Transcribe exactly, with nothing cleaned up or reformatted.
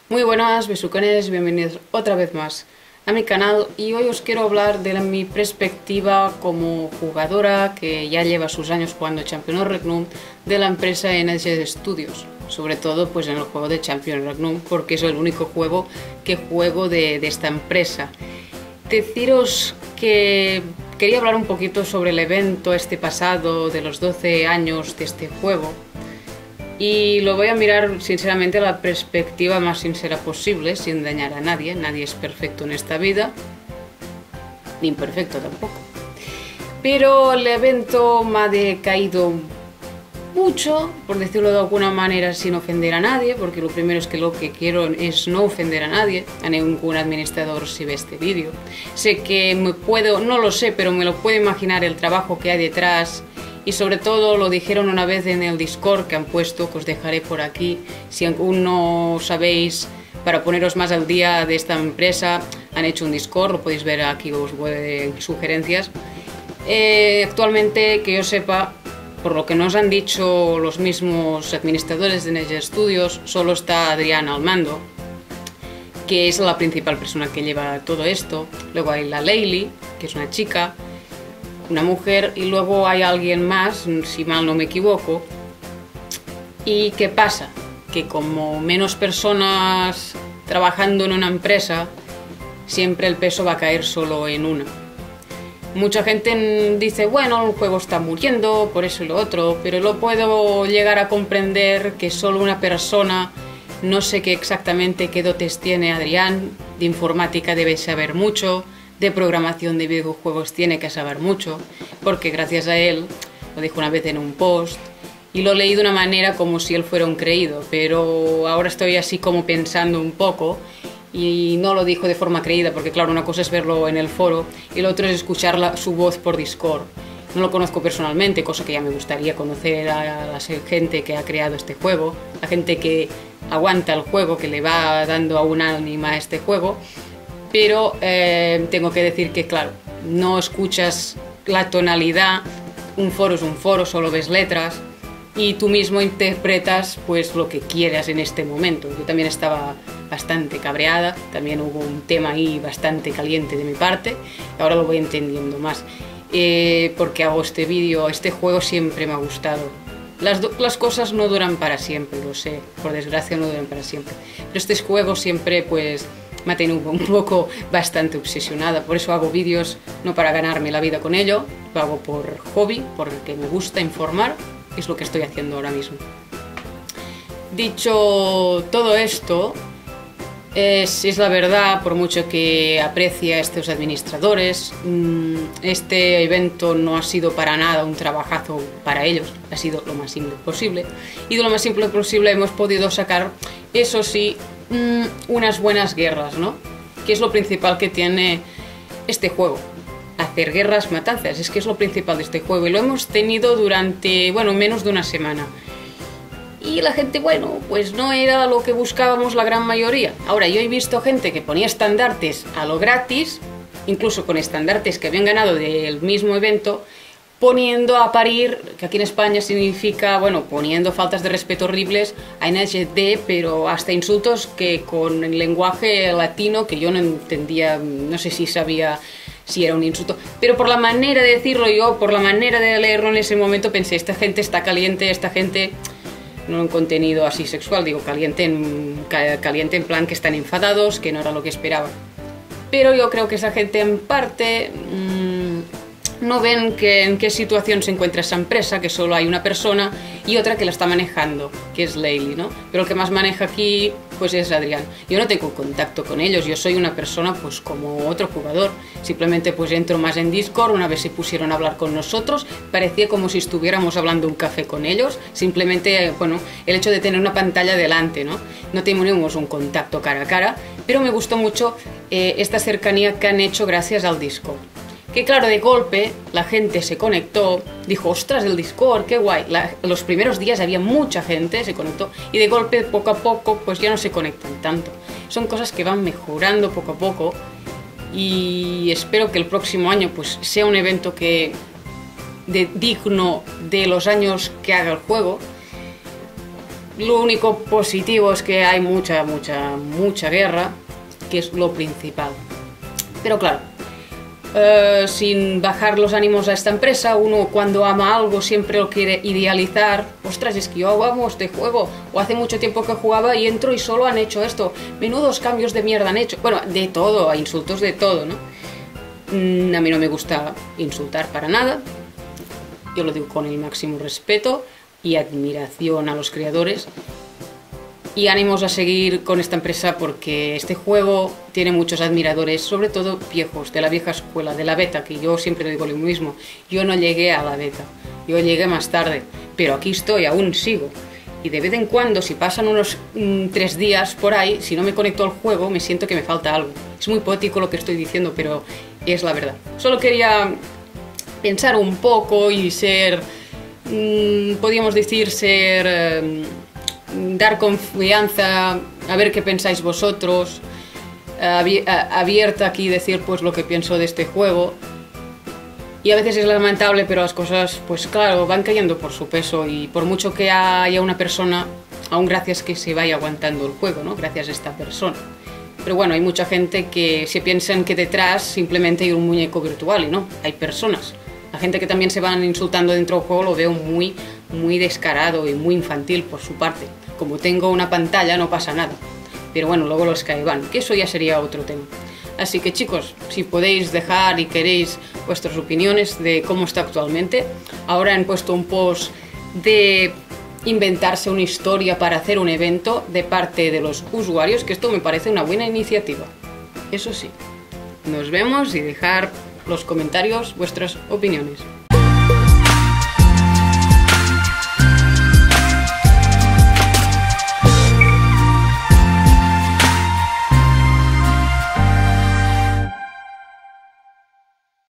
Muy buenas besucones, bienvenidos otra vez más a mi canal y hoy os quiero hablar de la, mi perspectiva como jugadora que ya lleva sus años jugando Champions Regnum de la empresa N G Studios, sobre todo pues en el juego de Champions Regnum porque es el único juego que juego de, de esta empresa. Deciros que quería hablar un poquito sobre el evento este pasado de los doce años de este juego. Y lo voy a mirar sinceramente a la perspectiva más sincera posible, sin dañar a nadie. Nadie es perfecto en esta vida, ni imperfecto tampoco. Pero el evento me ha decaído mucho, por decirlo de alguna manera, sin ofender a nadie, porque lo primero es que lo que quiero es no ofender a nadie, a ningún administrador si ve este vídeo. Sé que me puedo, no lo sé, pero me lo puedo imaginar el trabajo que hay detrás. Y sobre todo lo dijeron una vez en el Discord que han puesto, que os dejaré por aquí. Si aún no sabéis, para poneros más al día de esta empresa, han hecho un Discord, lo podéis ver aquí, os voy a sugerencias. Eh, actualmente, que yo sepa, por lo que nos han dicho los mismos administradores de N G Studios, solo está Adrián al mando, que es la principal persona que lleva todo esto. Luego hay la Leili, que es una chica, una mujer, y luego hay alguien más, si mal no me equivoco. ¿Y qué pasa? Que como menos personas trabajando en una empresa, siempre el peso va a caer solo en una. Mucha gente dice, bueno, el juego está muriendo, por eso y lo otro, pero lo puedo llegar a comprender que solo una persona, no sé qué exactamente qué dotes tiene Adrián, de informática debe saber mucho, de programación de videojuegos tiene que saber mucho, porque gracias a él, lo dijo una vez en un post, y lo leí de una manera como si él fuera un creído, pero ahora estoy así como pensando un poco, y no lo dijo de forma creída, porque claro, una cosa es verlo en el foro, y lo otro es escuchar la, su voz por Discord. No lo conozco personalmente, cosa que ya me gustaría conocer a la gente que ha creado este juego, la gente que aguanta el juego, que le va dando a un ánima a este juego. Pero eh, tengo que decir que, claro, no escuchas la tonalidad, un foro es un foro, solo ves letras y tú mismo interpretas pues lo que quieras en este momento. Yo también estaba bastante cabreada, también hubo un tema ahí bastante caliente de mi parte, y ahora lo voy entendiendo más. Eh, porque hago este vídeo, este juego siempre me ha gustado. Las, las cosas no duran para siempre, lo sé, por desgracia no duran para siempre. Pero este juego siempre pues me ha tenido un poco bastante obsesionada, por eso hago vídeos no para ganarme la vida con ello, lo hago por hobby, porque me gusta informar, es lo que estoy haciendo ahora mismo. Dicho todo esto, es, es la verdad, por mucho que aprecie a estos administradores, este evento no ha sido para nada un trabajazo para ellos, ha sido lo más simple posible, y de lo más simple posible hemos podido sacar, eso sí, unas buenas guerras, ¿no? Que es lo principal que tiene este juego, hacer guerras, matanzas, es que es lo principal de este juego y lo hemos tenido durante, bueno, menos de una semana. Y la gente, bueno, pues no era lo que buscábamos la gran mayoría. Ahora, yo he visto gente que ponía estandartes a lo gratis, incluso con estandartes que habían ganado del mismo evento, poniendo a parir, que aquí en España significa, bueno, poniendo faltas de respeto horribles a N G D, pero hasta insultos que con el lenguaje latino, que yo no entendía, no sé si sabía si era un insulto, pero por la manera de decirlo yo, por la manera de leerlo en ese momento, pensé, esta gente está caliente, esta gente, no en contenido así sexual, digo caliente en, caliente en plan que están enfadados, que no era lo que esperaba. Pero yo creo que esa gente en parte mmm, no ven que, en qué situación se encuentra esa empresa, que solo hay una persona y otra que la está manejando, que es Leili, ¿no? Pero el que más maneja aquí pues es Adrián. Yo no tengo contacto con ellos, yo soy una persona pues como otro jugador, simplemente pues entro más en Discord, una vez se pusieron a hablar con nosotros, parecía como si estuviéramos hablando un café con ellos, simplemente, bueno, el hecho de tener una pantalla delante, ¿no? No tenemos un contacto cara a cara, pero me gustó mucho eh, esta cercanía que han hecho gracias al Discord. Que claro, de golpe la gente se conectó, dijo, ostras, el Discord, qué guay. La, los primeros días había mucha gente, se conectó, y de golpe, poco a poco, pues ya no se conectan tanto. Son cosas que van mejorando poco a poco, y espero que el próximo año pues sea un evento que de, digno de los años que haga el juego. Lo único positivo es que hay mucha, mucha, mucha guerra, que es lo principal. Pero claro, eh, sin bajar los ánimos a esta empresa, uno cuando ama algo siempre lo quiere idealizar. Ostras, es que yo amo este juego, o hace mucho tiempo que jugaba y entro y solo han hecho esto. Menudos cambios de mierda han hecho. Bueno, de todo, a insultos de todo, ¿no? Mm, a mí no me gusta insultar para nada. Yo lo digo con el máximo respeto y admiración a los creadores. Y ánimos a seguir con esta empresa porque este juego tiene muchos admiradores, sobre todo viejos, de la vieja escuela, de la beta, que yo siempre digo lo mismo. Yo no llegué a la beta, yo llegué más tarde, pero aquí estoy, aún sigo. Y de vez en cuando, si pasan unos mmm, tres días por ahí, si no me conecto al juego, me siento que me falta algo. Es muy poético lo que estoy diciendo, pero es la verdad. Solo quería pensar un poco y ser, mmm, podríamos decir, ser... Eh, dar confianza, a ver qué pensáis vosotros, abierta aquí decir pues lo que pienso de este juego. Y a veces es lamentable, pero las cosas pues claro van cayendo por su peso, y por mucho que haya una persona, aún gracias que se vaya aguantando el juego, ¿no? Gracias a esta persona. Pero bueno, hay mucha gente que se piensan que detrás simplemente hay un muñeco virtual, y no, hay personas. La gente que también se van insultando dentro del juego lo veo muy, muy descarado y muy infantil por su parte. Como tengo una pantalla no pasa nada, pero bueno, luego los que van, que eso ya sería otro tema. Así que chicos, si podéis dejar y queréis vuestras opiniones de cómo está actualmente. Ahora han puesto un post de inventarse una historia para hacer un evento de parte de los usuarios, que esto me parece una buena iniciativa. Eso sí, nos vemos y dejar los comentarios vuestras opiniones.